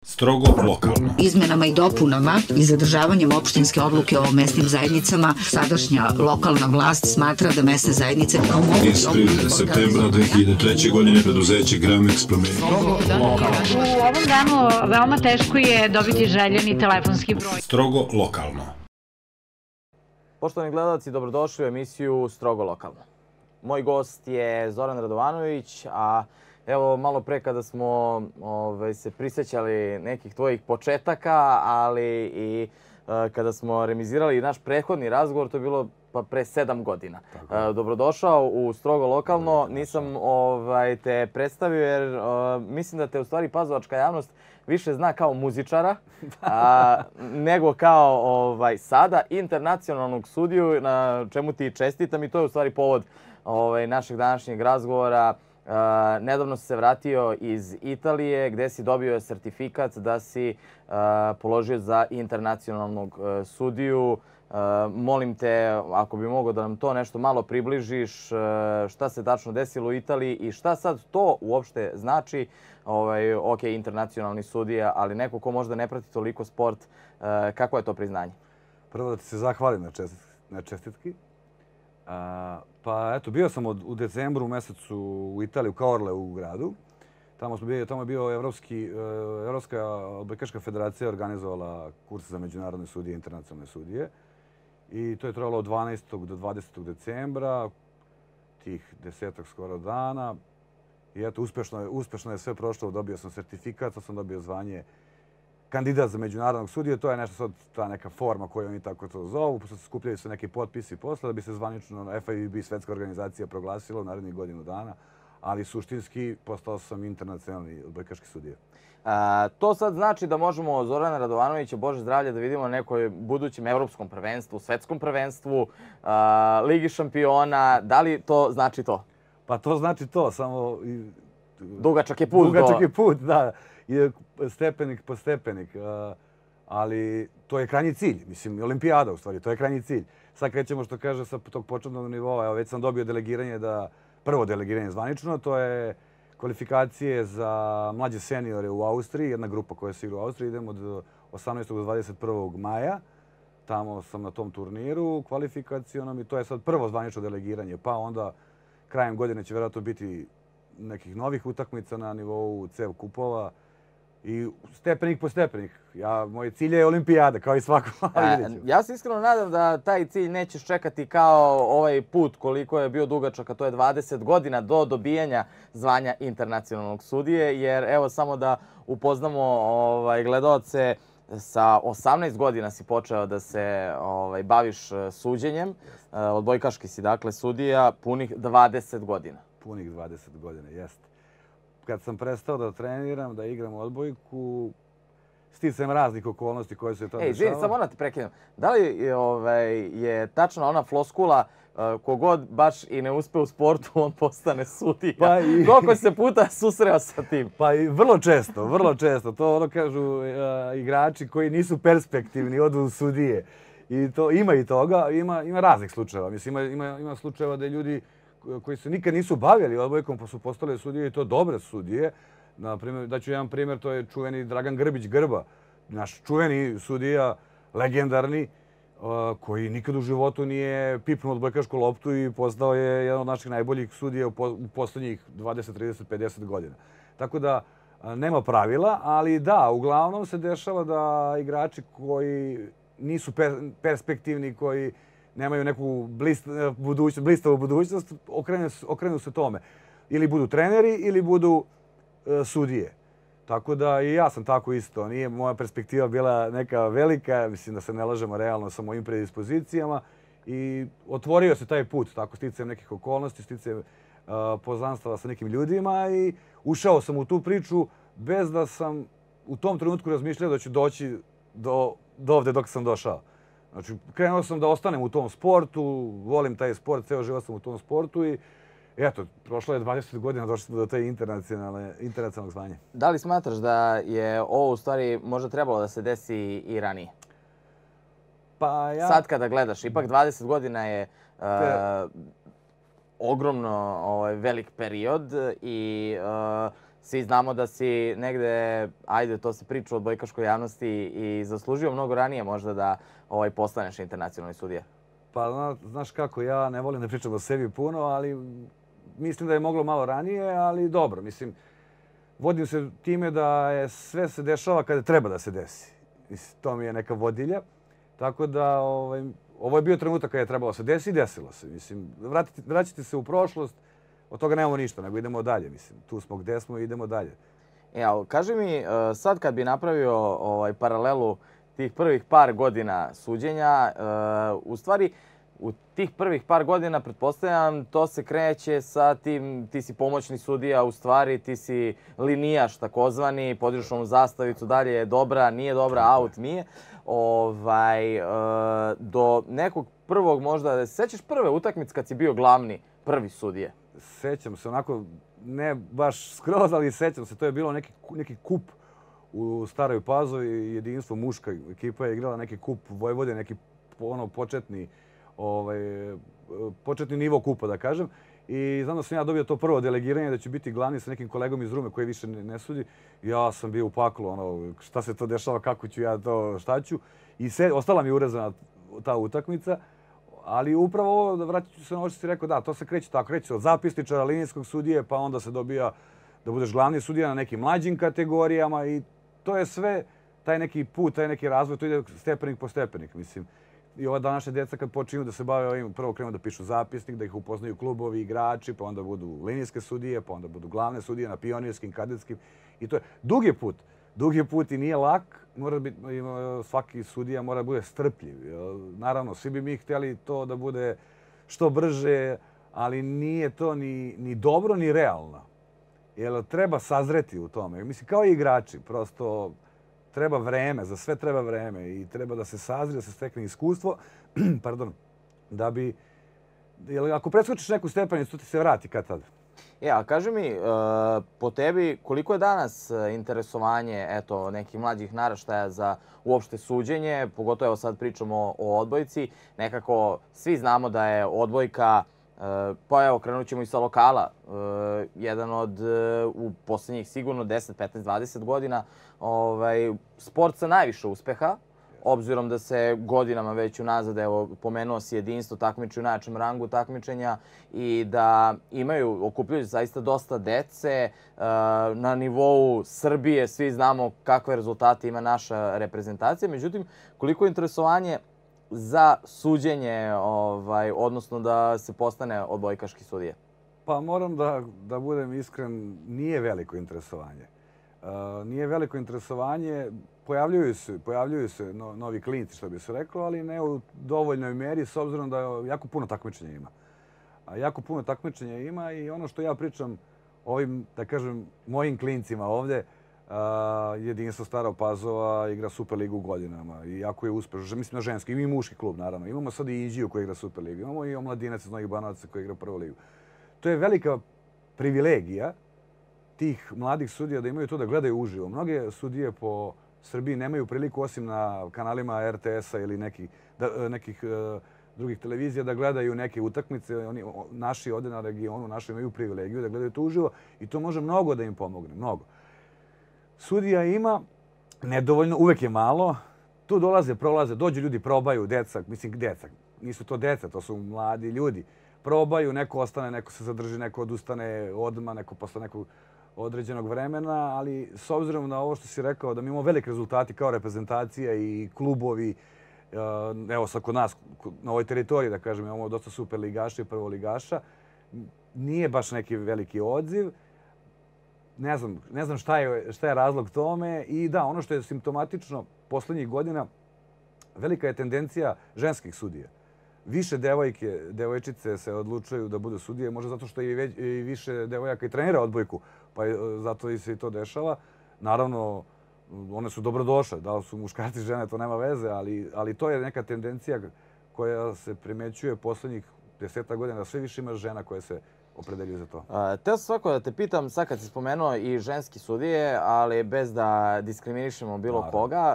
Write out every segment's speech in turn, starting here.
Strogo lokalno. Izmenama i dopunama i zadržavanjem opštinske odluke o mesnim zajednicama, sadašnja lokalna vlast smatra da mesne zajednice kao mogući... Iz prilike septembra 2003. godine preduzeće Gramex promenilo. U ovom danu veoma teško je dobiti željeni telefonski broj. Strogo lokalno. Poštovani gledalci, dobrodošli u emisiju Strogo lokalno. Moj gost je Zoran Radovanović, a evo malo pre kada smo se prisjećali nekih tvojih početaka, ali i kada smo remizirali naš prethodni razgovor, to je bilo pre 7 godina. Dobrodošao u Strogo lokalno. Nisam te predstavio jer mislim da te u stvari pazovačka javnost više zna kao muzičara nego kao sada internacionalnog sudiju, na čemu ti čestitam i to je u stvari povod našeg današnjeg razgovora. Nedavno si se vratio iz Italije gdje si dobio sertifikat da si položio za internacionalnog sudiju. Molim te, ako bi mogao da nam to nešto malo približiš, šta se tačno desilo u Italiji i šta sad to uopšte znači. Ok, internacionalni sudija, ali neko ko možda ne prati toliko sport, kako je to priznanje? Prvo da ti se zahvalim na čestitki. Pa eto, bio sam u decembru mesecu u Italiji, u Caorle u gradu. Tamo je bio Evropska odbojkaška federacija organizovala kurs za međunarodne sudije i internacionalne sudije. I to je trajalo od 12. do 20. decembra, tih 10 skoro dana. I eto, uspešno je sve prošlo, dobio sam sertifikat, sam dobio zvanje kandidat za međunarodnog sudije. To je nešto sad, ta neka forma koju oni tako to zovu. Skupljaju se neki potpisi posle da bi se zvanično FIVB, svetska organizacija, proglasila u narednih godinu dana. Ali suštinski postao sam internacionalni odbojkaški sudija. To sad znači da možemo Zorana Radovanovića, Bože zdravlje, da vidimo na nekoj budućem evropskom prvenstvu, svetskom prvenstvu, Ligi šampiona. Da li to znači to? Pa to znači to, samo... Dugačak je put. Dugačak je put, da. Je stepenik po stepenik. Ali to je krajnji cilj. Mislim, olimpijada u stvari, to je krajnji cilj. Sad krećemo, što kaže, sa tog početnog nivoa. Evo, već sam dobio delegiranje prvo delegiranje zvanično, to je kvalifikacije za mlađe seniore u Austriji, jedna grupa koja se igra u Austriji. Idemo od 18. do 21. maja. Tamo sam na tom turniru kvalifikacionom i to je sad prvo zvanično delegiranje. Pa onda krajem godine će vjerojatno biti nekih novih utakmica na nivou CEV kupova i stepenik po stepenik. Moj cilj je olimpijada, kao i svako. Ja se iskreno nadam da taj cilj nećeš čekati kao ovaj put koliko je bio dugačak, a to je 20 godina do dobijanja zvanja internacionalnog sudije, jer evo samo da upoznamo gledaoce, sa 18 godina si počeo da se baviš suđenjem, odbojkaški si dakle sudija, punih 20 godina. Punih 20 godina, jeste. Kad sam prestao da treniram, da igram odbojku, sticajem raznih okolnosti koje se to dešava. Žiri, samo da te prekinem. Da li je tačna ona floskula kogod baš i ne uspe u sportu, on postane sudija? Koliko se puta susreo sa tim? Pa i vrlo često, vrlo često. To kažu igrači koji nisu perspektivni, odu u sudije. I to ima i toga, ima raznih slučajeva. Mislim, ima slučajeva da ljudi koji se nikad nisu bavili odbojkom pa su postali sudije i to dobre sudije. Daću jedan primjer, to je čuveni Dragan Grbić Grba, naš čuveni sudija, legendarni, koji nikad u životu nije pipnuo odbojkašku loptu i postao je jedan od naših najboljih sudija u poslednjih 20, 30, 50 godina. Tako da nema pravila, ali da, uglavnom se dešava da igrači koji nisu perspektivni, koji nemaju neku blistavu budućnost, okrenu se tome. Ili budu treneri ili budu sudije. Tako da i ja sam tako isto. Nije moja perspektiva bila neka velika, mislim da se ne lažemo realno sa mojim predispozicijama. I otvorio se taj put, tako sticajem nekih okolnosti, sticajem poznanstava sa nekim ljudima i ušao sam u tu priču bez da sam u tom trenutku razmišljao da ću doći do ovde dok sam došao. Znači, krenuo sam da ostanem u tom sportu, volim taj sport, ceo život sam u tom sportu i eto, prošlo je 20 godina, došli smo do te internacionalnog zvanja. Da li smatraš da je ovo u stvari možda trebalo da se desi i ranije? Sad kada gledaš, ipak 20 godina je ogromno velik period i svi znamo da si negde, ajde, to se priča o odbojkaškoj javnosti i zaslužio mnogo ranije možda da postaneš internacionalni sudija. Pa, znaš kako, ja ne volim da pričam o sebi puno, ali mislim da je moglo malo ranije, ali dobro. Mislim, vodim se time da sve se dešava kada treba da se desi. To mi je neka vodilja. Tako da ovo je bio trenutak kada je trebalo se desi i desilo se. Mislim, vraćati se u prošlost, od toga nemamo ništa, nego idemo dalje. Mislim, tu smo gde smo i idemo dalje. Evo, kaži mi, sad kad bi napravio paralelu tih prvih par godina suđenja, u stvari, u tih prvih par godina, pretpostavljam, to se kreće sa tim, ti si pomoćni sudija, u stvari ti si linijaš takozvani, podižeš onu zastavicu, dalje je dobra, nije dobra, out nije. Do nekog prvog možda, sećaš prve utakmice kad si bio glavni prvi sudije? Sećam se, onako, ne baš skroz, ali sećam se, to je bilo neki kup u Staroj Pazovi, Jedinstvo, muška ekipa je igrala neki kup Vojvode, neki početni nivo kupa, da kažem. I znam da sam ja dobio to prvo delegiranje da ću biti glavni sa nekim kolegom iz Rume koji više ne sudi. Ja sam bio u paklu, šta se to dešava, kako ću ja to, šta ću. I ostala mi je urezana ta utakmica. Ali upravo ovo, vratit ću se na ovo što si rekao, da, to se kreće tako. Kreće od zapisničara, linijskog sudije, pa onda se dobija da budeš glavni sudija na nekim mlađim kategorijama i to je sve taj neki put, taj neki razvoj, to ide stepenik po stepenik, mislim. I ova današnja djeca kad počinju da se bave ovim, prvo krenu da pišu zapisnik, da ih upoznaju klubovi, igrači, pa onda budu linijske sudije, pa onda budu glavne sudije na pionirskim, kadetskim. I to je dugi put. Dugi put i nije lak. Svaki sudija mora da bude strpljiv. Naravno, svi bi mi htjeli to da bude što brže, ali nije to ni dobro ni realno. Jer treba sazreti u tome. Mislim, kao i igrači, prosto treba vreme, za sve treba vreme i treba da se sazri, da se stekne iskustvo, pardon, da bi, ako preskočiš neku stepenicu, to ti se vrati kad tad. A kaži mi, po tebi, koliko je danas interesovanje nekih mlađih naraštaja za uopšte suđenje, pogotovo evo sad pričamo o odbojci, nekako svi znamo da je odbojka, pa evo krenut ćemo i sa lokala, jedan od u posljednjih sigurno 10, 15, 20 godina sport sa najviše uspeha, obzirom da se godinama već unazad, evo, pomenuo si Jedinstvo, takmiči u najjačem rangu takmičenja i da okupljaju zaista dosta dece. Na nivou Srbije svi znamo kakve rezultate ima naša reprezentacija. Međutim, koliko je interesovanje za suđenje, odnosno da se postane odbojkaški sudija? Pa moram da budem iskren, nije veliko interesovanje. Nije veliko interesovanje, pojavljuju se novi klinci, što bi se reklo, ali ne u dovoljnoj meri, s obzirom da jako puno takmičenja ima. Jako puno takmičenja ima i ono što ja pričam ovim, da kažem, mojim klincima ovdje, Jedinstvo Stara Pazova igra Superligu godinama i jako je uspešno. Mislim na ženski, ima i muški klub, naravno. Imamo sad i Inđiju koji igra Superligu, imamo i Omladinac iz Novih Banovaca koji igra Prvu ligu. To je velika privilegija tih mladih sudija da imaju to da gledaju uživo. Mnoge sudije po Srbiji nemaju priliku, osim na kanalima RTS-a ili nekih drugih televizija, da gledaju neke utakmice. Naši ovdje na regionu, naši imaju privilegiju da gledaju to uživo i to može mnogo da im pomogne, mnogo. Sudija ima, nedovoljno, uvek je malo. Tu dolaze, prolaze, dođu ljudi, probaju, deca, nisu to deca, to su mladi ljudi. Probaju, neko ostane, neko se zadrži, neko odustane odmah, neko posle nekog određenog vremena, ali s obzirom na ovo što si rekao, da mi imamo velike rezultati kao reprezentacija i klubovi, evo sad kod nas, na ovoj teritoriji, da kažem, imamo dosta superligaša i prvoligaša, nije baš neki veliki odziv. Ne znam šta je razlog tome i da, ono što je simptomatično poslednjih godina, velika je tendencija ženskih sudija. Više devojčice se odlučuju da budu sudije, možda zato što i više devojaka i trenira odbojku, pa zato se i to dešava. Naravno, one su dobrodošle, da li su muškarci i žene, to nema veze, ali to je neka tendencija koja se primećuje poslednjih 10 godina, da sve više ima žena koje se opredeljuju za to. Teo sam svako da te pitam, sad kad si spomenuo i ženski sudije, ali bez da diskriminišemo bilo koga,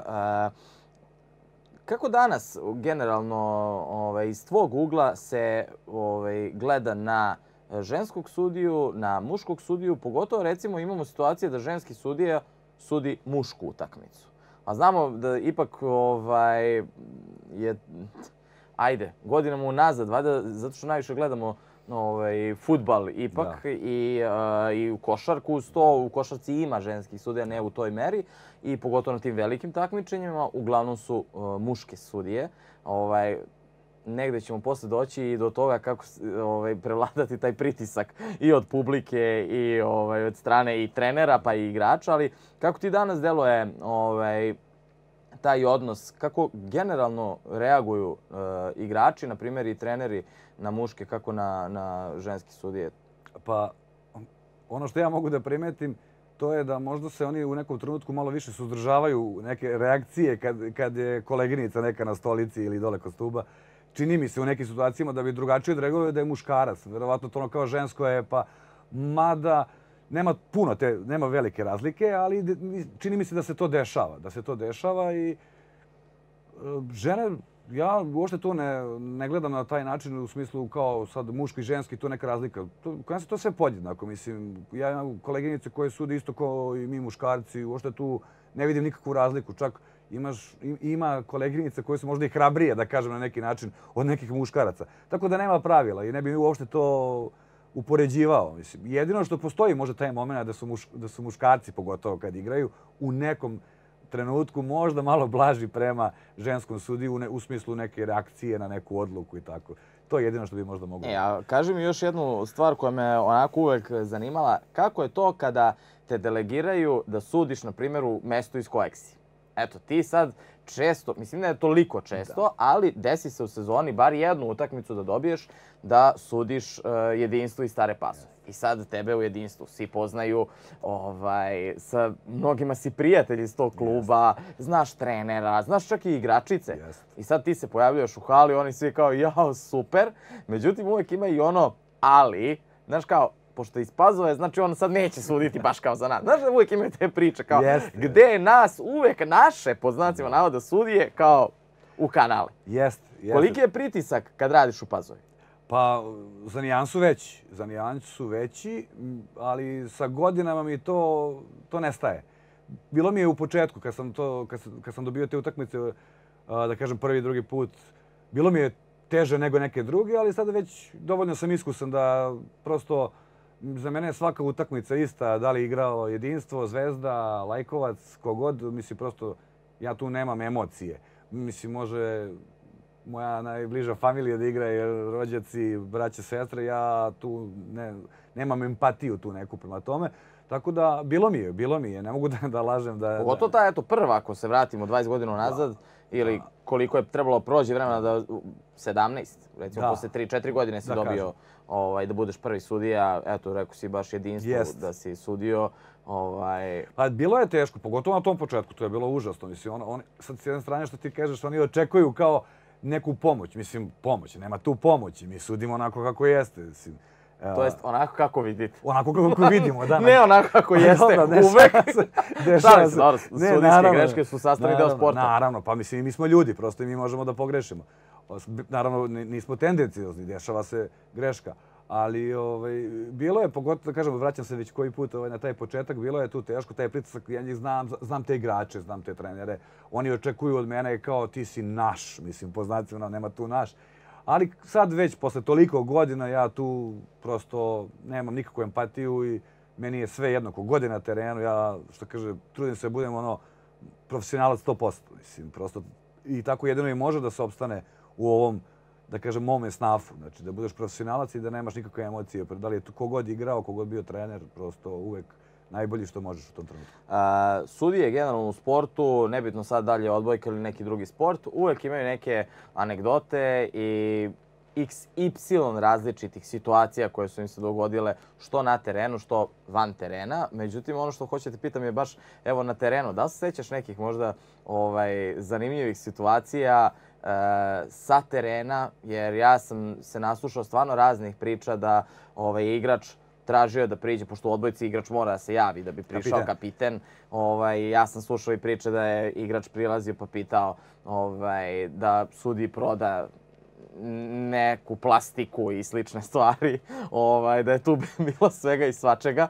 kako danas generalno iz tvog ugla se gleda na ženskog sudiju na muškog sudiju, pogotovo recimo imamo situacije da ženski sudija sudi mušku utakmicu. A znamo da ipak je, ajde, godinama unazad, valjda zato što najviše gledamo fudbal ipak i u košarku uz to. U košarci ima ženskih sudija, ne u toj meri i pogotovo na tim velikim takmičenjima. Uglavnom su muške sudije. Negde ćemo posle doći i do toga kako prevladati taj pritisak i od publike i od strane i trenera pa i igrača. Ali kako ti danas deluje taj odnos, kako generalno reaguju igrači, na primjer i treneri na muške, kako na ženske sudije? Pa, ono što ja mogu da primetim, to je da možda se oni u nekom trenutku malo više suzdržavaju neke reakcije kad je koleginica neka na stolici ili dole kod stuba. Čini mi se u nekim situacijama da bi drugačije odreagovali da je muškarac. Verovatno to ono kao žensko je, pa mada nema velike razlike, ali čini mi se da se to dešava. I žene, ja uopšte to ne gledam na taj način u smislu kao sad muški i ženski, to neka razlika. Kod nas je to sve podjednako. Mislim, ja imam koleginice koje sude isto kao i mi muškarci, uopšte tu ne vidim nikakvu razliku. Čak ima koleginice koje su možda i hrabrije, da kažem na neki način, od nekih muškaraca. Tako da nema pravila i ne bi uopšte to upoređivao. Mislim, jedino što postoji možda taj moment da su muškarci, pogotovo kad igraju, u nekom trenutku možda malo blaži prema ženskom sudiju u smislu neke reakcije na neku odluku i tako. To je jedino što bi možda moglo. A kaži mi još jednu stvar koja me onako uvek zanimala. Kako je to kada te delegiraju da sudiš, na primjer, u mestu iz kojeg si? Eto, ti sad često, mislim da je toliko često, ali desi se u sezoni bar jednu utakmicu da dobiješ da sudiš Jedinstvo i Stare Pasove. I sad tebe u Jedinstvu svi poznaju, sa mnogima si prijatelj iz tog kluba, znaš trenera, znaš čak i igračice. I sad ti se pojavljaš u hali, oni svi kao jao, super. Međutim, uvek ima i ono ali, znaš kao, pošto iz Pazove, znači on sad neće suditi baš kao za nas. Znaš da uvijek imaju te priče kao gde je nas uvijek naše, pod znacima navoda, sudije kao u kanale. Koliki je pritisak kad radiš u Pazovi? Pa, za nijansu veći, ali sa godinama mi to nestaje. Bilo mi je u početku, kad sam dobio te utakmice, da kažem prvi i drugi put, bilo mi je teže nego neke druge, ali sada već dovoljno sam iskusan da prosto za mene je svaka utakmica ista, da li igrao Jedinstvo, Zvezda, Lajkovac, kogod, mislim prosto ja tu nemam emocije. Mislim, može moja najbliža familija da igra, jer rođaci, braće, sestre, ja tu nemam empatiju tu neku prema tome. Tako da, bilo mi je, ne mogu da lažem da... Pogotovo ta, eto, prva, ako se vratimo 20 godina nazad, ili koliko je trebalo prođe vremena da... 17, recimo, posle 3-4 godine si dobio da budeš prvi sudija, eto, rekao si baš Jedinstvu da si sudio. Pa bilo je teško, pogotovo na tom početku, to je bilo užasno. Mislim, sad s jedne strane što ti kažeš, oni očekuju kao neku pomoć. Mislim, pomoć, nema tu pomoći, mi sudimo onako kako jeste. To jest onako kako vidite. Onako kako vidimo, da. Ne onako kako jeste, uvek. Šalim se, dobro, sudijske greške su sastavni deo sporta. Naravno, pa mislim, mi smo ljudi, prosto i mi možemo da pogrešimo. Naravno, nismo tendenciozni, dešava se greška. Ali bilo je, pogotovo da kažem, vraćam se već koji put na taj početak, bilo je tu teško, taj pritisak, ja njih znam te igrače, znam te trenere. Oni očekuju od mene kao ti si naš, mislim, po znacima nema tu naš. Ali sad već, posle toliko godina, ja tu prosto nemam nikakvu empatiju i meni je sve jedno, kogod je na terenu, ja, što kaže, trudim se da budem profesionalac 100%. Mislim, prosto i tako jedino i može da se opstane u ovom, da kažem, mome snafu. Znači, da budeš profesionalac i da nemaš nikakve emocije. Da li je kogod igrao, kogod bio trener, prosto uvek najbolji što možeš u tom trenutku. Sudije generalno u sportu, nebitno sad dalje odbojka ili neki drugi sport, uvek imaju neke anegdote i XY različitih situacija koje su im se dogodile što na terenu, što van terena. Međutim, ono što hoćete pitam je baš evo na terenu. Da li se sećaš nekih možda zanimljivih situacija sa terena? Jer ja sam se naslušao stvarno raznih priča da igrač tražio da priđe, pošto u odbojci igrač mora da se javi da bi prišao kapiten. Ja sam slušao i priče da je igrač prilazio pa pitao da sudi proda neku plastiku i slične stvari, da je tu bilo svega i svačega,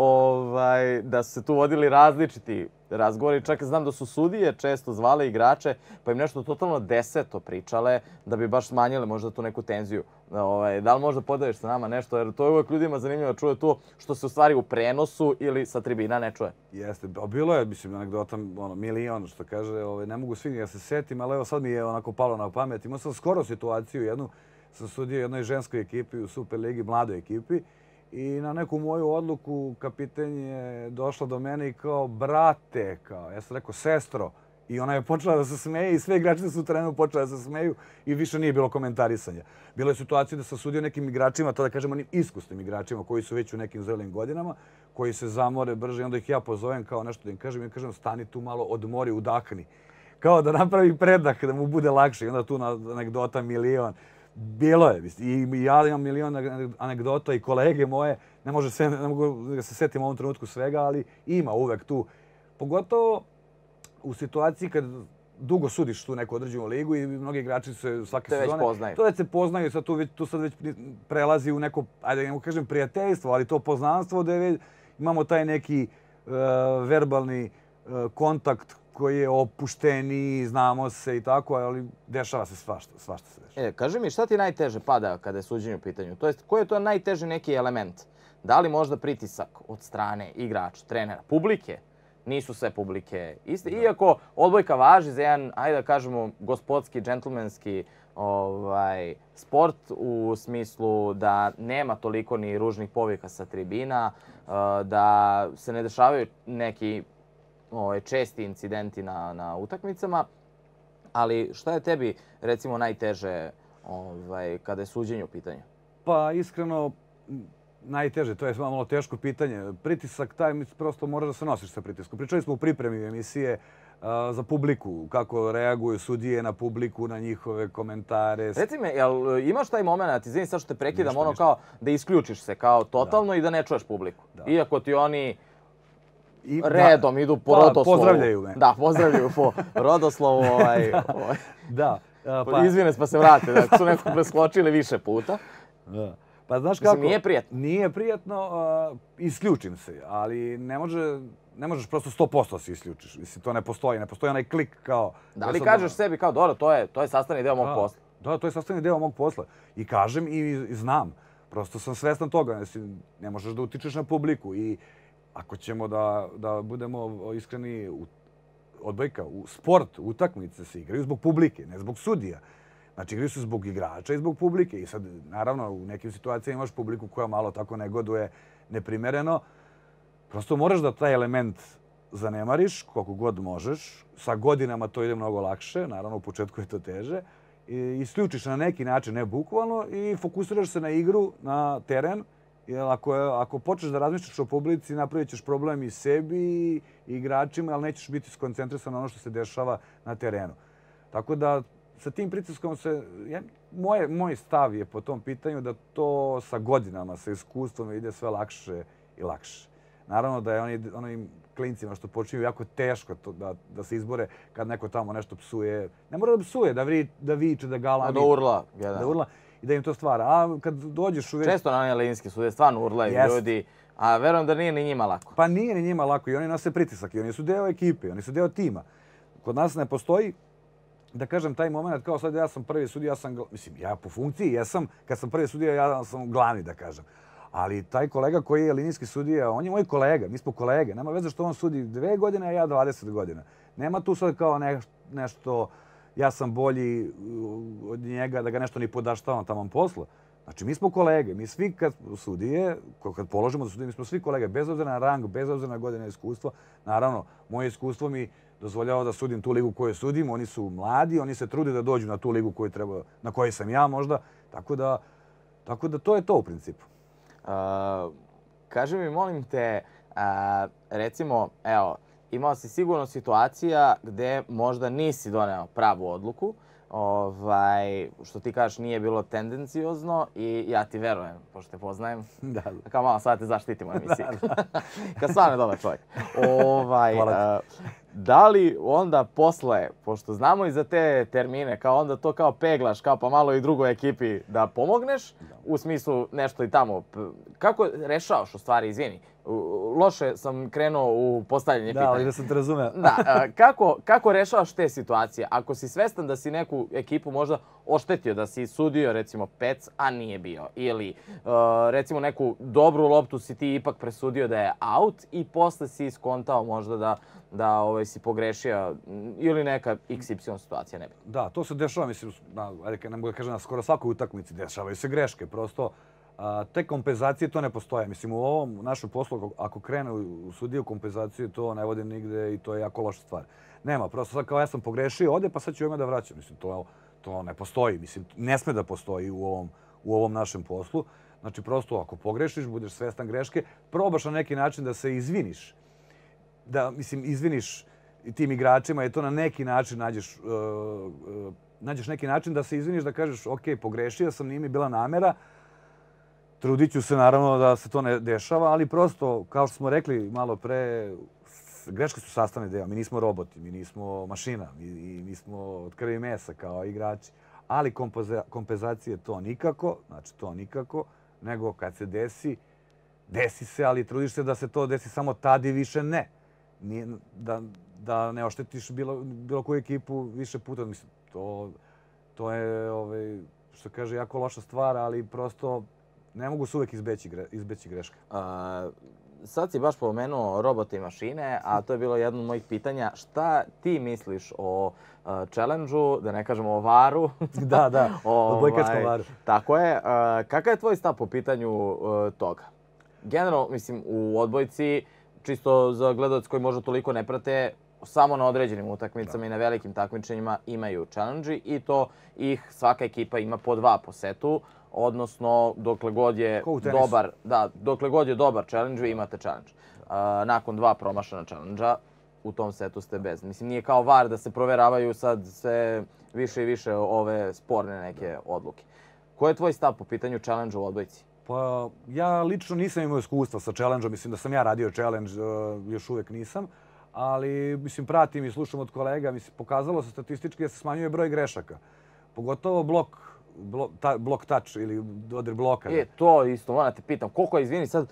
da su se tu vodili različiti razgovori. Čak znam da su sudije često zvale igrače pa im nešto totalno deseto pričale da bi baš smanjile možda tu neku tenziju. Da li možda podeliš sa nama nešto, jer to je uvek ljudima zanimljivo da čuje to što se u stvari u prenosu ili sa tribina ne čuje. Jeste, bilo je, mislim, anegdota, milion, što kaže, ne mogu svi da se setim, ali evo sad mi je onako palo na pamet. Imao sam skoro situaciju jednu, sam sudio jednoj ženskoj ekipi u Superligi, mladoj ekipi, i na neku moju odluku kapiten je došla do mene i kao, brate, kao, ja sam rekao, sestro, i ona je počela da se smeje i sve igrači su u terenu počeli da se smeju i više nije bilo komentarisanja. Bilo je situacija da sam sudio nekim igračima, to da kažem onim iskusnim igračima koji su već u nekim zrelim godinama, koji se zamore brže i onda ih ja pozovem kao nešto da im kažem. Ja kažem, stani tu malo, odmori, udahni. Kao da napravi predah, da mu bude lakše. I onda tu anegdota milion. Bilo je. I ja imam milion anegdota i kolege moje. Ne mogu da se setim u ovom trenutku svega, ali ima uvek tu. Pogotovo u situaciji kad dugo sudiš tu neku određenu ligu i mnogi igrači se svake sezone... To već se poznaju. Tu sad već prelazi u neko, ajde ne kažem prijateljstvo, ali to poznanstvo da imamo taj neki verbalni kontakt koji je opušteniji, znamo se i tako, ali dešava se svašta se dešava. Kaži mi, šta ti najteže pada kada je suđenje u pitanju? To jest, koji je to najteži neki element? Da li možda pritisak od strane igrača, trenera, publike? Nisu sve publike iste. Iako odbojka važi za jedan, ajde da kažemo, gospodski, džentlmenski sport u smislu da nema toliko ni ružnih povika sa tribina, da se ne dešavaju neki česti incidenti na utakmicama. Ali šta je tebi, recimo, najteže kada je suđenje u pitanju? Pa iskreno, najteže, to je malo teško pitanje. Pritisak taj, prosto moraš da se nosiš sa pritiskom. Pričali smo u pripremi emisije za publiku, kako reaguju sudije na publiku, na njihove komentare. Reci me, jel imaš taj moment, izvini sad što te prekidam, kao da isključiš se kao totalno i da ne čuješ publiku? Iako ti oni redom idu po rodoslovu. Pozdravljaju me. Da, pozdravljaju po rodoslovu. Da. Izvine pa se vrate, da su nekako preskočili više puta. Pa znaš kako? Nije prijatno. Nije prijatno, isključim se, ali ne možeš prosto 100% se isključiš. Mislim, to ne postoji onaj klik kao... Da li kažeš sebi kao, dobro, to je sastavni deo mog posla? Da, to je sastavni deo mog posla. I kažem i znam. Prosto sam svestan toga. Ne možeš da utičeš na publiku. I ako ćemo da budemo iskreni, odbojka, sport, utakmice se igraju zbog publike, ne zbog sudija. Znači, igraju su zbog igrača i zbog publike. I sad, naravno, u nekim situacijama imaš publiku koja malo tako negoduje neprimereno. Prosto moraš da taj element zanemariš koliko god možeš. Sa godinama to ide mnogo lakše. Naravno, u početku je to teže. I isključiš na neki način, ne bukvalno, i fokusiraš se na igru, na teren. Jer ako počneš da razmišljaš o publici, napravit ćeš problem i sebi i igračima, ali nećeš biti skoncentrisan na ono što se dešava na terenu. Tako da, sa tim pritiskom moj stav je po tom pitanju da to sa godinama, sa iskustvom ide sve lakše i lakše. Naravno da je onim klincima što počinju jako teško da se izbore kad neko tamo nešto psuje. Ne mora da psuje, da viče, da galami. Da urla. Da urla i da im to stvara. A kad dođeš uvijek... Često na one linijske sude stvarno urlaju ljudi, a verujem da nije ni njima lako. Pa nije ni njima lako i oni nose pritisak i oni su deo ekipe, oni su deo tima. Kod nas ne postoji, da kažem, taj moment kao sad ja sam prvi sudija, ja po funkciji jesam, kad sam prvi sudija ja sam glavni, da kažem. Ali taj kolega koji je linijski sudija, on je moj kolega, mi smo kolege. Nema veze što on sudi 2 godine, a ja 20 godina. Nema tu sad kao nešto, ja sam bolji od njega, da ga nešto ni podaštavam tamo posla. Znači, mi smo kolege, mi svi kad sudije, kad položimo da sudije, mi smo svi kolege, bez obzira na rang, bez obzira na godine iskustva. Naravno, moje iskustvo mi dozvoljava da sudim tu ligu koju sudim, oni su mladi, oni se trude da dođu na tu ligu na kojoj sam ja možda. Tako da to je to u principu. Kaži mi, molim te, recimo, evo, imao si sigurno situacija gde možda nisi doneo pravu odluku, što ti kažeš nije bilo tendenciozno i ja ti verujem, pošto te poznajem. Kao malo sad te zaštitim u emisiji. Kad stvarno je dobar čovjek. Da li onda posle, pošto znamo i za te termine, kao onda to kao peglaš, kao pa malo i drugoj ekipi da pomogneš, u smislu nešto i tamo. Kako rešavaš u stvari, izvini? Loše sam krenuo u postavljanje pitanja. Da, ali da sam te razumeo. Da, kako rešavaš te situacije? Ako si svestan da si neku ekipu možda oštetio, da si sudio recimo pec, a nije bio. Ili recimo neku dobru loptu si ti ipak presudio da je out i posle si iskontao možda da si pogrešio ili neka XY situacija, ne bi. Da, to se dešava, mislim, ne mogu da kažem na skoro svakoj utakmici, dešavaju se greške, prosto te kompenzacije to ne postoje. Mislim, u ovom našem poslu, ako krene u sudiju kompenzaciju, to ne vodi nigde i to je jako loša stvar. Nema, prosto sad kao ja sam pogrešio ovdje, pa sad ću ovdje da vraćam. Mislim, to ne postoji, mislim, ne sme da postoji u ovom našem poslu. Znači, prosto ako pogrešiš, budeš svestan greške, probaš na neki način da se izviniš. Da, mislim, izviniš tim igračima i to na neki način nađeš neki način da se izviniš, da kažeš, ok, pogrešio sam, nije mi bila namera, trudit ću se naravno da se to ne dešava, ali prosto, kao što smo rekli malo pre, greške su sastavni deo. Mi nismo roboti, mi nismo mašina, mi smo od krvi i mesa kao igrači. Ali kompenzacije to nikako, znači to nikako, nego kad se desi, desi se, ali trudiš se da se to desi samo tad i više ne. Da ne oštetiš bilo koju ekipu više puta. Mislim, to je, što kaže, jako loša stvar, ali prosto ne mogu se uvek izbeći greške. Sad si baš pomenuo robote i mašine, a to je bilo jedno od mojih pitanja. Šta ti misliš o challenge-u, da ne kažemo o varu? Da, o bojkačkom varu. Tako je. Kakav je tvoj stav po pitanju toga? Generalno, mislim, u odbojci, čisto za gledalac koji možda toliko ne prate, samo na određenim utakmicama i na velikim takmičenjima imaju challenge-i i to ih svaka ekipa ima po 2 po setu. Odnosno, dokle god je dobar challenge, vi imate challenge. Nakon 2 promašena challenge-a, u tom setu ste bez. Mislim, nije kao VAR da se proveravaju sad sve više i više ove sporne neke odluke. Koji je tvoj stav po pitanju challenge-a u odbojci? Pa, ja lično nisam imao iskustva sa challenge-om. Mislim da sam ja radio challenge, još uvek nisam. Ali, mislim, pratim i slušam od kolega. Mislim, pokazalo se statistički da se smanjuje broj grešaka. Pogotovo blok touch ili dodir bloka. To isto, moram te pitam. Koliko je, izvini sad,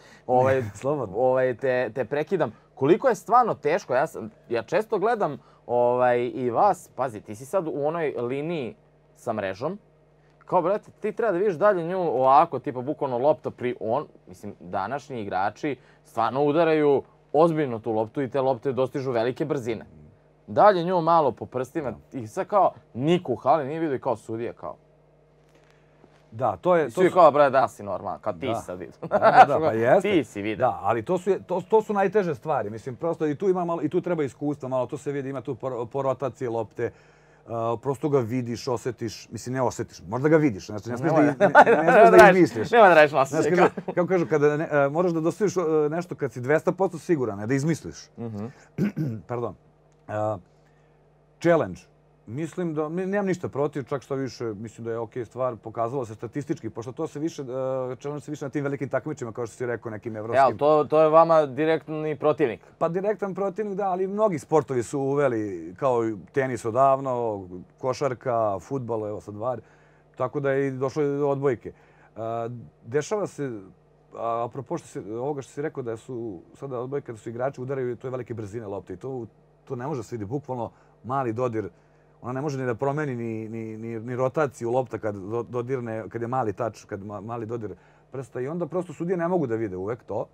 te prekidam. Koliko je stvarno teško? Ja često gledam i vas, pazi, ti si sad u onoj liniji sa mrežom. Kao, brate, ti treba da vidiš dalje nju ovako, tipa bukvalno lopta mislim, današnji igrači stvarno udaraju ozbiljno tu loptu i te lopte dostižu velike brzine. Dalje nju malo po prstima i sad kao niko u hali nije vidio i kao sudija kao. Da, to je... Svi kao, brate, da si normalan, kao ti si sad vidio. Da, pa jeste. Ti si vidio. Da, ali to su najteže stvari. Mislim, prosto i tu treba iskustva malo, to se vidi, ima tu po rotaciji lopte. Prosto ga vidiš, osjetiš, mislim ne osjetiš, možda ga vidiš, ne smiješ da izmisliš. Nema da radiš na osjećaj. Kako kažu, kada moraš da dostaviš nešto kad si 200% siguran, ne da izmisliš. Pardon. Challenge. Mislim da, nemam ništa protiv, čak što više, mislim da je okej stvar, pokazalo se statistički, pošto to se više, challenge se više na tim velikim takmičima, kao što si rekao, nekim evropskim. To je vama direktni protivnik? Pa direktan protivnik, da, ali mnogi sportovi su uveli, kao i tenis odavno, košarka, fudbal, evo sad VAR, tako da je došlo do odbojke. Dešava se, apropo ovoga što si rekao, da su sada odbojke, da su igrači udaraju, to je velike brzine lopte i to ne može se vidi, bukvalno mali dodir. Ona ne može ni da promeni ni rotaciju lopta kad dodirne, kad je mali touch, kad mali dodir prsta i onda prosto sudije ne mogu da vide uvek to.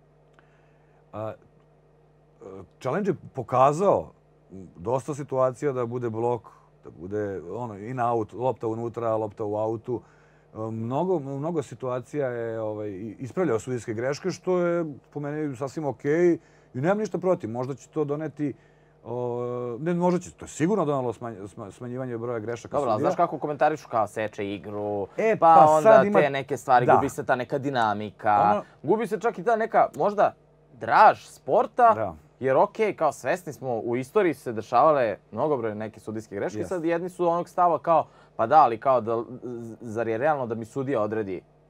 Challenge je pokazao dosta situacija da bude blok, da bude in out, lopta unutra, lopta u autu. Mnogo situacija je ispravljao sudijske greške, što je po meni sasvim okej i nemam ništa protiv. Možda će to doneti ne, možda će, to je sigurno donalo smanjivanje broja grešaka. Dobro, ali znaš kako komentarišu kao seče igru, pa onda te neke stvari, gubi se ta neka dinamika, gubi se čak i ta neka možda draž sporta, jer okej, kao svesni smo, u istoriji su se dešavale mnogobrojne neke sudijske greške, sad jedni su onog stava kao, pa da, ali kao, zar je realno da mi sudija odredi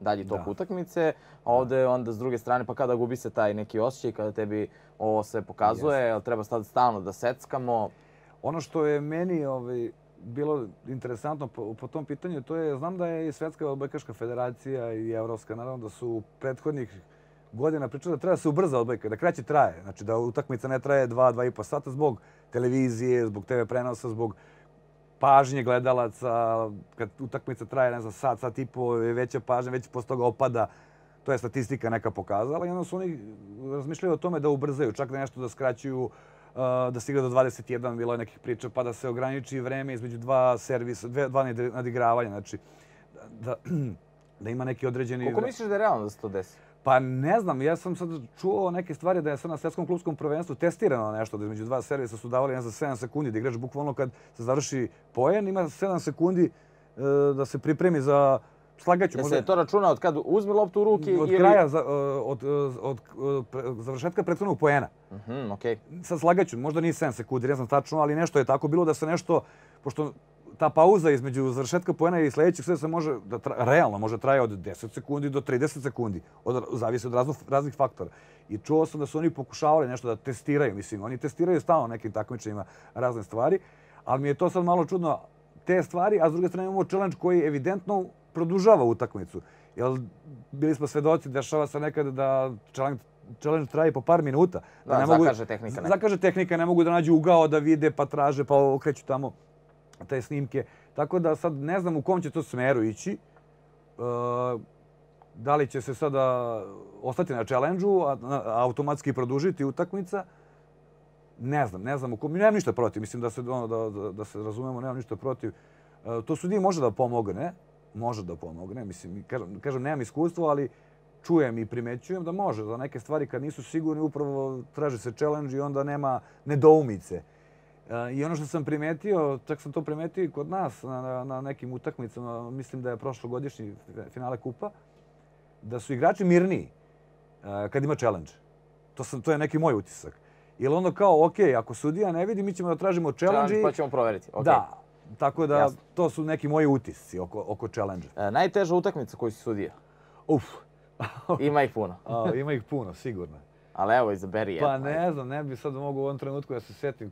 dalji tok utakmice, a ovde onda s druge strane, pa kada gubi se taj neki osjećaj, kada tebi ovo sve pokazuje, treba sad stalno da seckamo. Ono što je meni bilo interesantno po tom pitanju, to je, znam da je i Svetska odbojkaška federacija i Evropska, naravno da su prethodnih godina pričali da treba da se ubrza odbojka, da kraće traje. Znači da utakmica ne traje 2,5 sata zbog televizije, zbog TV prenosa, zbog pažnje gledalaca. Kad utakmica traje, ne znam, sat i po, je veća pažnja, već posle toga opada. To je statistika neka pokazala i onda su oni razmišljali o tome da ubrzaju, čak da nešto da skraćuju, da stigne do 21, bilo je nekih priča, pa da se ograniči vreme između dva servisa, dva nadigravanja, znači da ima neki određeni... Koliko misliš da je realno da se to desi? Pa ne znam, ja sam sad čuo neke stvari da je sad na svjetskom klubskom prvenstvu testirano nešto, da između dva servisa su davali za 7 sekundi, da igrač bukvalno kad se završi poen, ima 7 sekundi da se pripremi za slagaću. Da se to računa od kad uzme loptu u ruke od kraja, od završetka prethodnog poena. Okej. Sad slagaću, možda nije 7 sekundi, ne znam tačno, ali nešto je tako bilo da se nešto, pošto ta pauza između završetka poena i sljedećeg sve se može, realno može traje od 10 sekundi do 30 sekundi. Zavisi od raznih faktora. I čuo sam da su oni pokušavali nešto da testiraju. Mislim, oni testiraju stalno nekim takmičenjima razne stvari, ali mi je to sad malo čudno te stvari, a s druge strane imamo challenge koji evidentno produžava utakmicu. Jer bili smo svedoci, dešava se nekada da challenge traje po par minuta. Da, zakaže tehnika. Zakaže tehnika, ne mogu da nađu ugao da vide, pa traže, pa okreću tamo te snimke. Tako da sad ne znam u kom će to smeru ići. Da li će se sada ostati na challenge-u, a automatski produžiti utakmica. Ne znam u kom. Nemam ništa protiv, mislim da se razumemo, nemam ništa protiv. To sudiji može da pomogne. Može da pomogne. Mislim, kažem, nemam iskustvo, ali čujem i primećujem da može. Za neke stvari kad nisu sigurni, upravo traži se challenge i onda nema nedoumice. I ono što sam primetio, čak sam to primetio i kod nas na nekim utakmicama, mislim da je prošlogodišnji finale kupa, da su igrači mirniji kad ima challenge. To je neki moj utisak. Jer onda kao, ok, ako sudija ne vidi, mi ćemo da tražimo challenge. Pa ćemo proveriti. Da, tako da to su neki moji utisci oko challenge. Najteža utakmica koju si sudija? Ima ih puno. Ima ih puno, sigurno. Ali evo, izaberi jedno. Pa ne znam, ne bi sad mogao u ovom trenutku da se setim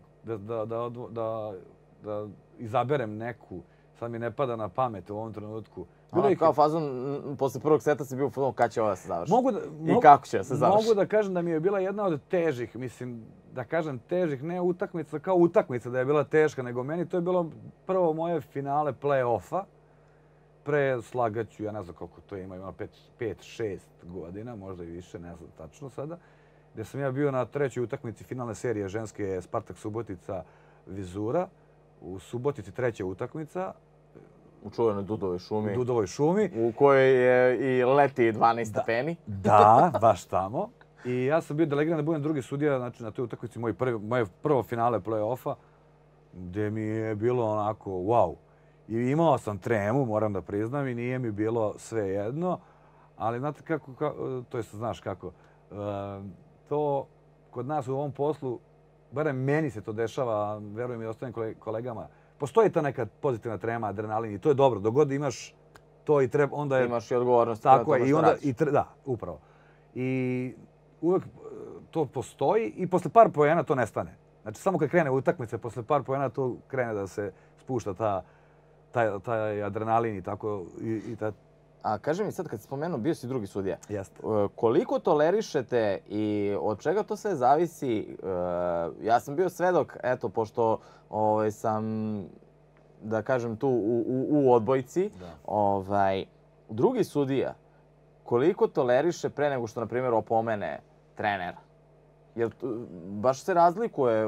da izaberem neku. Sad mi ne pada na pamet u ovom trenutku. Kao fazon, posle prvog seta si bio u fazonu kad će ova da se završi. I kako će da se završi. Mogu da kažem da mi je bila jedna od težih, mislim, da kažem težih, ne utakmica kao utakmica da je bila teška, nego meni to je bilo prvo moje finale play-offa. Pre slagaću, ja ne znam koliko to ima 5-6 godina, možda i više, ne znam tačno sada, gdje sam ja bio na trećoj utakmici finalne serije ženske Spartak Subotica Vizura. U Subotici treća utakmica. U čuvenoj Dudovoj šumi. U Dudovoj šumi. U kojoj je i leti 12 stepeni. Da, baš tamo. I ja sam bio delegiran da budem drugi sudija, znači na toj utakmici moje prvo finale play-offa, gdje mi je bilo onako wow. I imao sam tremu, moram da priznam, i nije mi bilo sve jedno. Ali znate kako, to jest znaš kako, to kod nas u ovom poslu, barem meni se to dešava, verujem i ostalim kolegama, postoji ta neka pozitivna trema, adrenalin i to je dobro. Dok god imaš to i treba, onda je... Imaš i odgovornost na tome što radiš. Da, upravo. I uvek to postoji i posle par poena to nestane. Znači samo kad krene utakmice, posle par poena to krene da se spušta taj adrenalin i tako. A kaži mi sad, kad si spomenuo, bio si drugi sudija. Jeste. Koliko tolerišete i od čega to sve zavisi? Ja sam bio svedok, eto, pošto sam, da kažem, tu u odbojci. Drugi sudija, koliko toleriše pre nego što, na primjer, opomene trenera? Jer baš se razlikuje,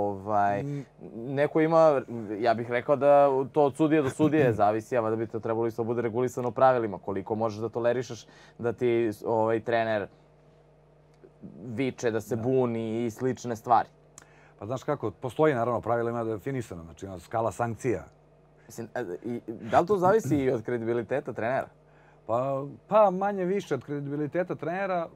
neko ima, ja bih rekao da to od sudije do sudije zavisi, a da bi to trebalo isto bude regulisano pravilima, koliko možeš da tolerišeš da ti trener viče, da se buni i slične stvari. Pa znaš kako, postoji naravno pravilima definisano, znači ima skala sankcija. Da li to zavisi i od kredibiliteta trenera? Pa manje više od kredibiliteta trenera.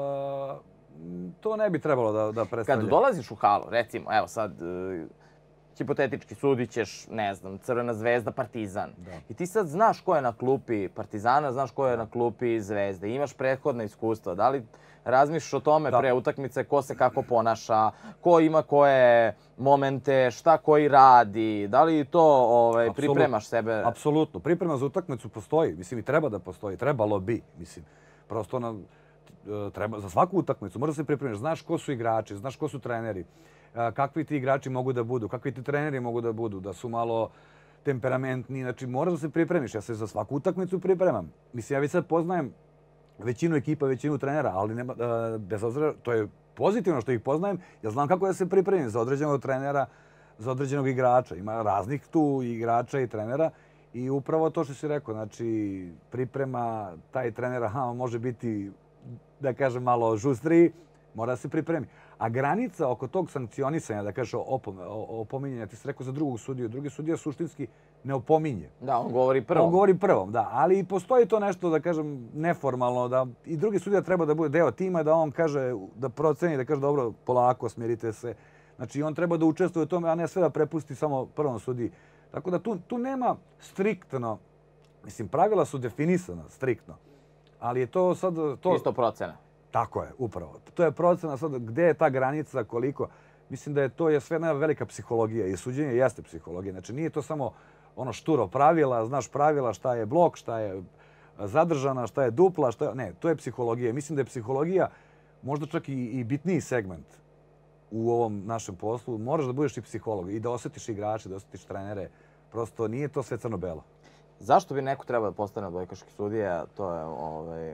To ne bi trebalo da predstavlja. Kad dolaziš u halu, recimo, evo sad hipotetički sudit ćeš, ne znam, Crvena zvezda, Partizan. I ti sad znaš ko je na klupi Partizana, znaš ko je na klupi Zvezde. Imaš prethodna iskustva. Da li razmišljaš o tome pre utakmice, ko se kako ponaša, ko ima koje momente, šta koji radi, da li to pripremaš sebe? Apsolutno. Priprema za utakmicu postoji. Mislim, i treba da postoji. Trebalo bi. Mislim, prosto treba za svaku utakmicu. Možda se pripremiš. Znaš ko su igrači, znaš ko su treneri, kakvi ti igrači mogu da budu, kakvi ti treneri mogu da budu, da su malo temperamentni. Znači, moraš da se pripremiš. Ja se za svaku utakmicu pripremam. Mislim, ja već sad poznajem većinu ekipa, većinu trenera, ali bez obzira, to je pozitivno što ih poznajem, ja znam kako da se pripremim za određenog trenera, za određenog igrača. Ima raznih tu igrača i trenera i upravo to što si rekao, znači priprema taj trener, on može biti, da kažem, malo žustriji, mora da se pripremi. A granica oko tog sankcionisanja, da kažeš opominjanja, ti si rekao za drugog sudiju, drugi sudija suštinski ne opominje. Da, on govori prvom. On govori prvom, da. Ali postoji to nešto, da kažem, neformalno, da i drugi sudija treba da bude deo tima, da on kaže, da proceni, da kaže, dobro, polako, smirite se. Znači, on treba da učestvuje u tome, a ne sve da prepusti samo prvom sudiji. Tako da tu nema striktno, mislim, pravila su definisana striktno, ali je to sad... Isto procena. Tako je, upravo. To je procena sad gde je ta granica, koliko. Mislim da je to sve jedna velika psihologija i suđenje jeste psihologija. Znači nije to samo ono šturo pravila, znaš pravila šta je blok, šta je zadržana, šta je dupla, šta je... Ne, to je psihologija. Mislim da je psihologija možda čak i bitniji segment u ovom našem poslu. Moraš da budeš i psiholog i da osjetiš igrače, da osjetiš trenere. Prosto nije to sve crno-belo. Zašto bi neko trebao da postane odbojkaški sudija? To je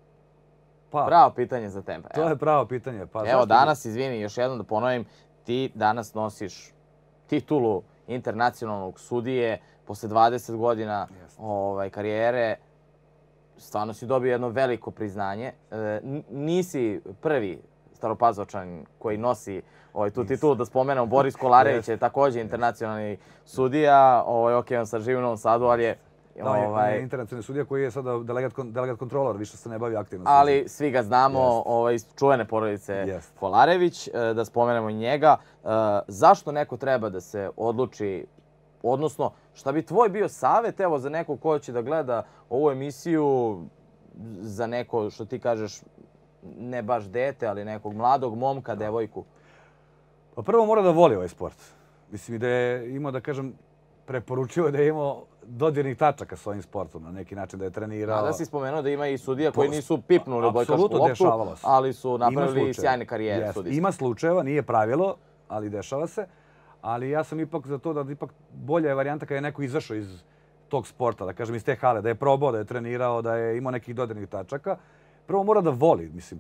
pravo pitanje za tebe. To je pravo pitanje. Evo danas, izvini, još jednom da ponovim, ti danas nosiš titulu internacionalnog sudije posle 20 godina karijere. Stvarno si dobio jedno veliko priznanje. Nisi prvi Staropazočanin koji nosi tu titulu, da spomenemo. Boris Kolarević je također internacionalni sudija. On sad živi u Novom Sadu, ali je... Da, je internacionalni sudija koji je sada delegat kontrolor, više se ne bavi aktivno. Ali svi ga znamo iz čuvene porodice Kolarević, da spomenemo i njega. Zašto neko treba da se odluči, odnosno šta bi tvoj bio savjet evo za neko ko će da gleda ovu emisiju, za neko što ti kažeš ne baš dete, ali nekog mladog momka, devojku? Pa prvo mora da voli ovaj sport. Mislim da je imao, da kažem, preporučivo da je imao dodirnih tačaka s ovim sportom, na neki način da je trenirao. A da si spomenuo da ima i sudija koji nisu pipnuli odbojkašku loptu, ali su napravili sjajne karijere sudijske. Ima slučajeva, nije pravilo, ali dešava se. Ali ja sam ipak za to da ipak bolja je varijanta kada je neko izašao iz tog sporta, da kažem iz te hale, da je probao, da je trenirao, da je imao nekih dodirnih tačaka. Prvo mora da voli, mislim,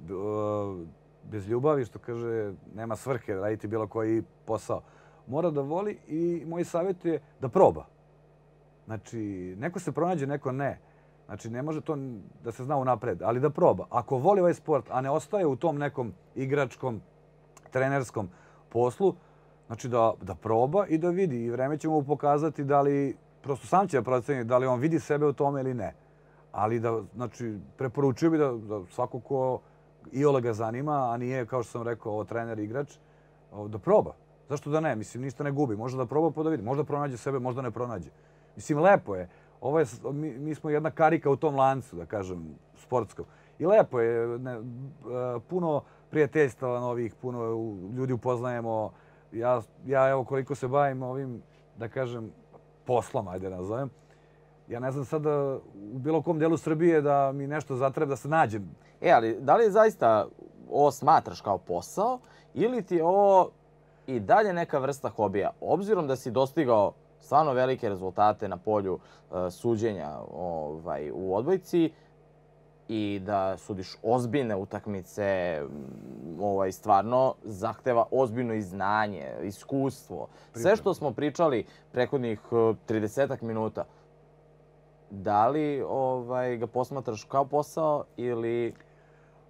bez ljubavi, što kaže, nema svrhe raditi bilo koji posao. Mora da voli i moj savjet je da proba. Znači, neko se pronađe, neko ne. Znači, ne može to da se zna unapred, ali da proba. Ako voli ovaj sport, a ne ostaje u tom nekom igračkom, trenerskom poslu, znači da proba i da vidi. I vreme će mu pokazati da li, prosto sam će da proceniti da li on vidi sebe u tome ili ne. Ali da, znači, preporučio bi da svako ko iole ga zanima, a nije, kao što sam rekao, ovo trener, igrač, da proba. Zašto da ne? Mislim, ništa ne gubi. Možda da proba pa da vidi. Možda pronađe sebe, možda ne pronađe. Mislim, lepo je. Mi smo jedna karika u tom lancu, da kažem, sportskom. I lepo je. Puno prijateljstava novih, puno ljudi upoznajemo. Ja evo, koliko se bavim ovim, da kažem, poslom, ajde nazovem, ja ne znam sada u bilo kom delu Srbije da mi nešto zatreba da se nađem. Ali da li zaista ovo smatraš kao posao ili ti je ovo i dalje neka vrsta hobija? Obzirom da si dostigao stvarno velike rezultate na polju suđenja u odbojci i da sudiš ozbiljne utakmice, stvarno zahteva ozbiljno i znanje, iskustvo. Sve što smo pričali prethodnih 30 minuta, da li ga posmatraš kao posao ili...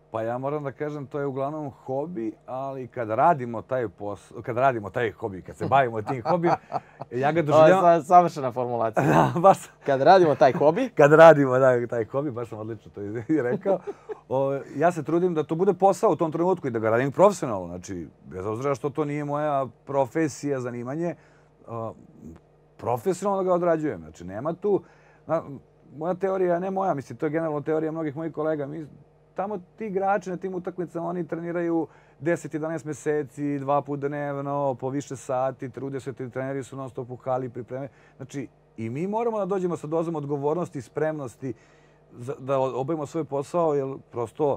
Pa ja moram da kažem, to je uglavnom hobi, ali kad radimo taj posao, kad radimo taj hobi, kad se bavimo tim hobijem, ja ga doživljavam... Ovo je savršena formulacija. Da, baš... Kad radimo taj hobi? Kad radimo taj hobi, baš sam odlično to i rekao, ja se trudim da to bude posao u tom trenutku i da ga radim profesionalno. Znači, bez obzira što to nije moja profesija, zanimanje, profesionalno ga odrađujem. Znači, nema tu... Moja teorija, ne moja, mislim, to je generalno teorija mnogih mojih kolega. Tamo ti igrači na tim utakmicama, oni treniraju 10-11 meseci, 2 puta dnevno, po više sati, trude se, treneri su non stop u hali, pripreme. Znači, i mi moramo da dođemo sa dozom odgovornosti i spremnosti da obavimo svoj posao, jer prosto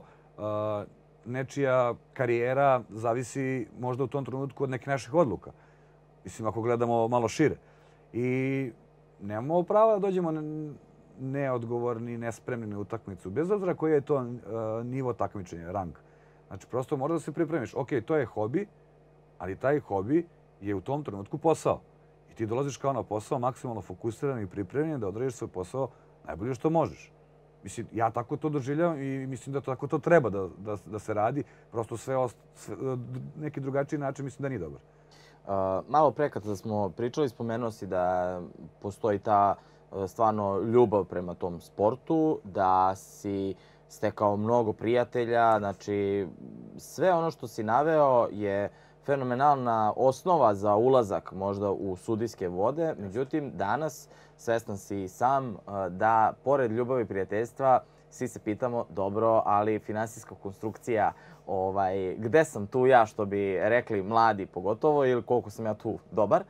nečija karijera zavisi možda u tom trenutku od nekih naših odluka. Mislim, ako gledamo malo šire. I nemamo prava da dođemo neodgovorni, nespremni na utakmicu. Bez obzira koji je to nivo takmičenja, rang. Znači, prosto mora da se pripremiš. Ok, to je hobi, ali taj hobi je u tom trenutku posao. I ti dolaziš kao na posao maksimalno fokusiran i pripremljen da odradiš svoj posao najbolje što možeš. Mislim, ja tako to doživljavam i mislim da tako to treba da se radi. Prosto neki drugačiji način mislim da nije dobar. Malo pre kada smo pričali, spomenuo si da postoji ta stvarno ljubav prema tom sportu, da si stekao mnogo prijatelja, znači sve ono što si naveo je fenomenalna osnova za ulazak možda u sudijske vode. Međutim, danas svestan si sam da pored ljubavi i prijateljstva svi se pitamo, dobro, ali finansijska konstrukcija, gde sam tu ja, što bi rekli mladi pogotovo, ili koliko sam ja tu dobar.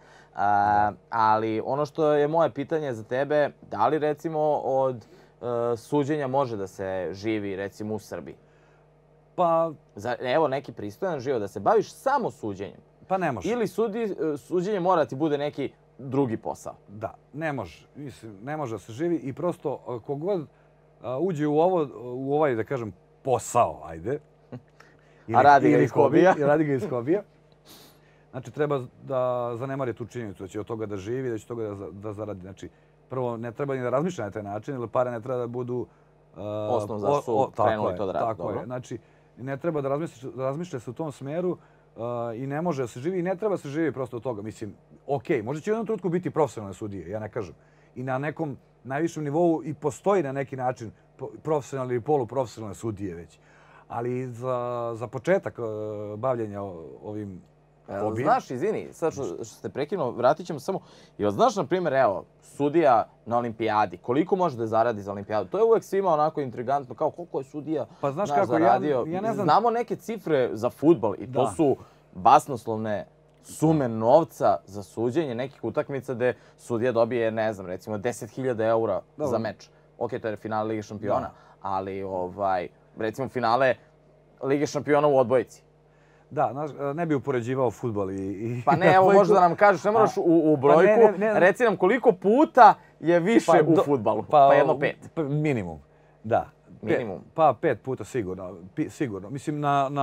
Ali ono što je moje pitanje za tebe, da li recimo od suđenja može da se živi recimo u Srbiji? Pa... Evo neki pristojan život, da se baviš samo suđenjem. Pa ne može. Ili suđenje mora ti bude neki drugi posao? Da, ne može. Mislim, ne može da se živi i prosto kogod uđe u ovaj, da kažem, posao, ajde. A radi ga iz hobija. Radi ga iz hobija. Znači, treba da zanemari tu činjenicu, da će od toga da živi, da će od toga da zaradi. Znači, prvo, ne treba ni da razmišlja na taj način, jer pare ne treba da budu... Osnov zašto su krenuli to da radi. Tako je. Znači, ne treba da razmišlja se u tom smeru i ne može da se živi i ne treba se živi prosto od toga. Mislim, okej, možda će u jednom trenutku biti profesionalne sudije, ja ne kažem. I na nekom najvišem nivou i postoji na neki način profesionalne ili poluprofesionalne sudije već. Ali za početak bavljenja ovim hobijem... Znaš, izvini, sad što ste prekinuo, vratit ćemo samo... Jel znaš, na primjer, evo, sudija na olimpijadi, koliko može da zaradi za olimpijadu? To je uvek svima onako intrigantno, kao koliko je sudija zaradio. Ja ne znam... Znamo neke cifre za fudbal i to su basnoslovne sume novca za suđenje nekih utakmica gde sudija dobije, ne znam, recimo 10.000 eura za meč. Ok, to je finale Lige šampiona, ali recimo finale Lige šampiona u odbojici. Da, ne bi upoređivao fudbal i... Pa ne, evo možda da nam kažeš, ne moraš u brojku, reci nam koliko puta je više u fudbalu, pa jedno 5. Minimum, da. Minimum? Pa 5 puta sigurno. Mislim,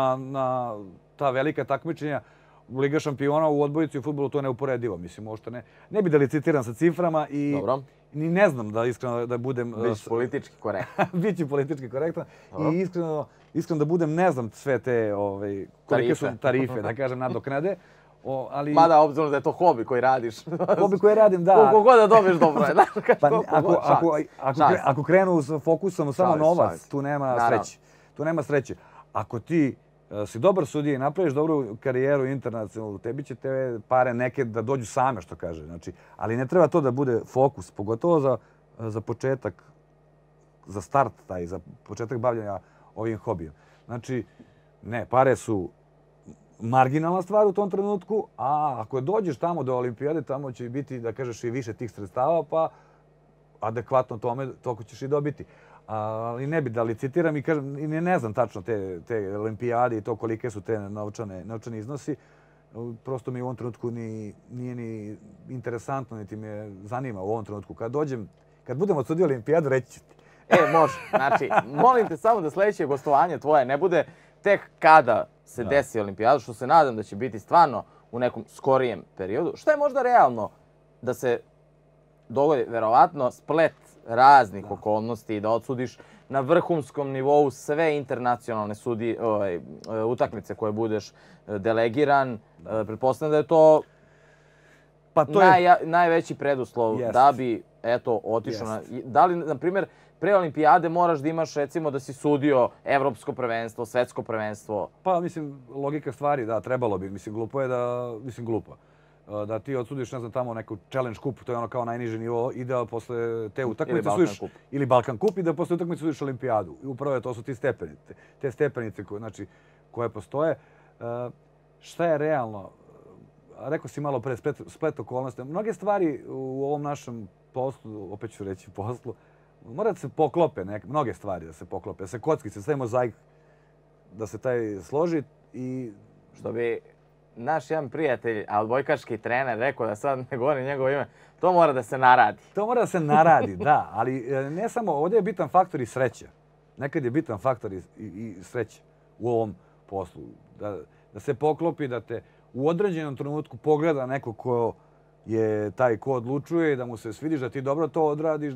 na ta velika takmičenja u Liga šampiona u odbojici i u fudbalu to je neuporedivo. Mislim, možda ne bi da licitiram sa ciframa i ni ne znam da iskreno da budem... Bići politički korektan. Bići politički korektan i iskreno da budem ne znam sve te kolike su tarife, da kažem, nadoknade. Mada, obzirom da je to hobi koji radiš. Hobi koji radim, da. Koliko god da dobiješ dobro je. Ako krenu s fokusom samo novac, tu nema sreće. Ako ti si dobar sudija i napraviš dobru karijeru internacionalnu, tebi će te pare neke da dođu same, što kaže. Ali ne treba to da bude fokus, pogotovo za početak, za start taj, za početak bavljanja ovim hobijem. Znači, ne, pare su marginalna stvar u tom trenutku, a ako dođeš tamo do olimpijade, tamo će biti, da kažeš, i više tih sredstava, pa adekvatno tome, toliko ćeš i dobiti. Ali ne bi da licitiram i kažem, ne znam tačno te olimpijade i to kolike su te novčani iznosi. Prosto mi u ovom trenutku nije ni interesantno, niti me zanima u ovom trenutku. Kad budem odsudio olimpijadu, reći ću ti. Može. Znači, molim te samo da sljedeće gostovanje tvoje ne bude tek kada se desi olimpijada, što se nadam da će biti stvarno u nekom skorijem periodu. Šta je možda realno da se dogodi? Verovatno splet raznih okolnosti, da odsudiš na vrhunskom nivou sve internacionalne utakmice koje budeš delegiran. Pretpostavljam da je to najveći preduslov da bi otišao. Da li, na primjer, pre olimpijade moraš da imaš, recimo, da si sudio evropsko prvenstvo, svetsko prvenstvo? Pa, mislim, logika stvari, da, trebalo bi. Mislim, glupo je da, da ti odsudiš, ne znam, tamo neku challenge kup, to je ono kao najniži nivo, i da posle te utakmice sudiš, ili Balkan kup, i da posle utakmice sudiš olimpijadu. I upravo to su ti stepenice. Te stepenice koje postoje. Šta je realno? Rekao si malo pre, splet okolnosti. Mnoge stvari u ovom našem poslu, opet ću reći poslu, mora da se poklope, mnoge stvari da se poklope, da se kockice, stavi mozaik, da se taj složi i... Što bi naš jedan prijatelj, odbojkaški trener, rekao da sad ne govorim njegovo ime, to mora da se naradi. To mora da se naradi, da, ali ne samo, ovdje je bitan faktor i sreća. Nekad je bitan faktor i sreća u ovom poslu. Da se poklopi, da te u određenom trenutku pogleda neko ko je taj ko odlučuje, da mu se svidiš, da ti dobro to odradiš,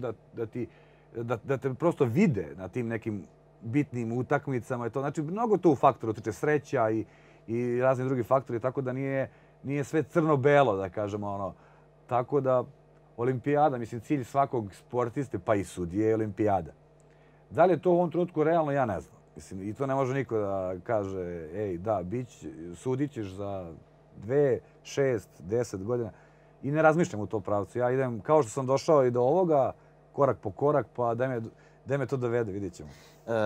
da te prosto vide na tim nekim bitnim utakmicama. Znači, mnogo tu faktora utiče, sreća i razni drugi faktori, tako da nije sve crno-belo, da kažemo ono. Tako da, olimpijada, mislim, cilj svakog sportiste, pa i sudije, je olimpijada. Da li je to u ovom trenutku realno, ja ne znam. Mislim, i to ne može niko da kaže, ej, da, sudit ćeš za 2, 6, 10 godina. I ne razmišljam u to pravcu. Ja idem, kao što sam došao i do ovoga, korak po korak, pa daj me to dovede, vidjet ćemo.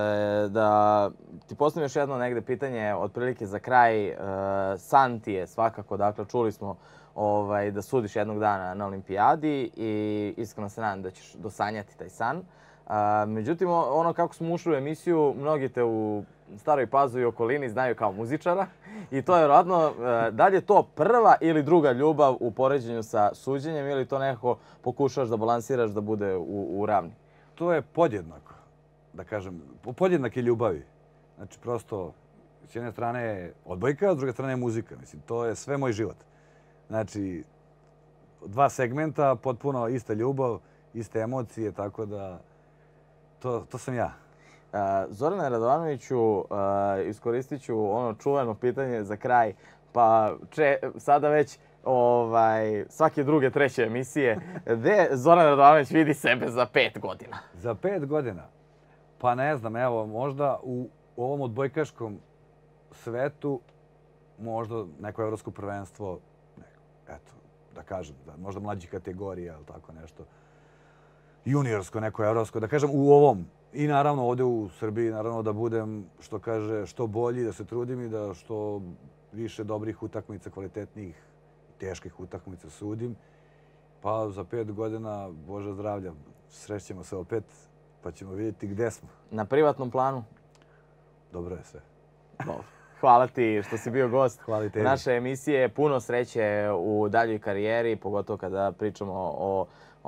Da ti postavim još jedno negde pitanje, otprilike za kraj. San ti je svakako, dakle, čuli smo da sudiš jednog dana na olimpijadi i iskreno se nadam da ćeš dosanjati taj san. Međutim, ono kako smo ušli u emisiju, mnogi te u Staroj Pazovi i okolini znaju kao muzičara i to je vjerojatno, da li je to prva ili druga ljubav u poređenju sa suđenjem ili to nekako pokušaš da balansiraš da bude u ravni? To je podjednako, da kažem, podjednake ljubavi. Znači, prosto, s jedne strane je odbojka, s druge strane je muzika. Mislim, to je sve moj život. Znači, dva segmenta, potpuno ista ljubav, iste emocije, tako da to sam ja. Zorane Radovanoviću, iskoristit ću ono čuveno pitanje za kraj, pa sada već svake druge, treće emisije. Gde Zoran Radovanović vidi sebe za 5 godina? Za 5 godina? Pa ne znam, evo, možda u ovom odbojkaškom svetu, možda neko evropsko prvenstvo, eto, da kažem, možda mlađih kategorija ili tako nešto. Juniorsko, neko evropsko, da kažem u ovom. I naravno ovdje u Srbiji, naravno da budem, što kaže, što bolji, da se trudim i da što više dobrih utakmica, kvalitetnih, teških utakmica sudim. Pa za 5 godina, Bože zdravlja, srećemo se opet, pa ćemo vidjeti gdje smo. Na privatnom planu? Dobro je sve. Hvala ti što si bio gost naše emisije. Puno sreće u daljoj karijeri, pogotovo kada pričamo o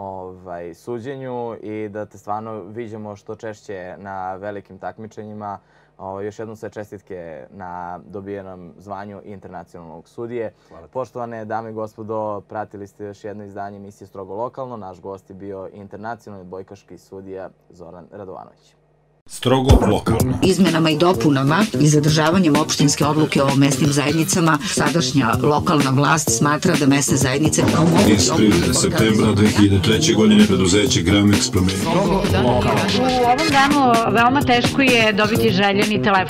suđenju i da te stvarno viđemo što češće na velikim takmičenjima. Još jednom sve čestitke na dobijenom zvanju internacionalnog sudije. Poštovane dame i gospodo, pratili ste još jedno izdanje emisije Strogo lokalno. Naš gost je bio internacionalni odbojkaški sudija Zoran Radovanović. Strogo lokalno. Izmenama i dopunama i zadržavanjem opštinske odluke o mesnim zajednicama, sadašnja lokalna vlast smatra da mesne zajednice kao mogući Iz 30. septembra 2003. godine preduzeće Gramex promenilo. U ovom danu veoma teško je dobiti željeni telefon.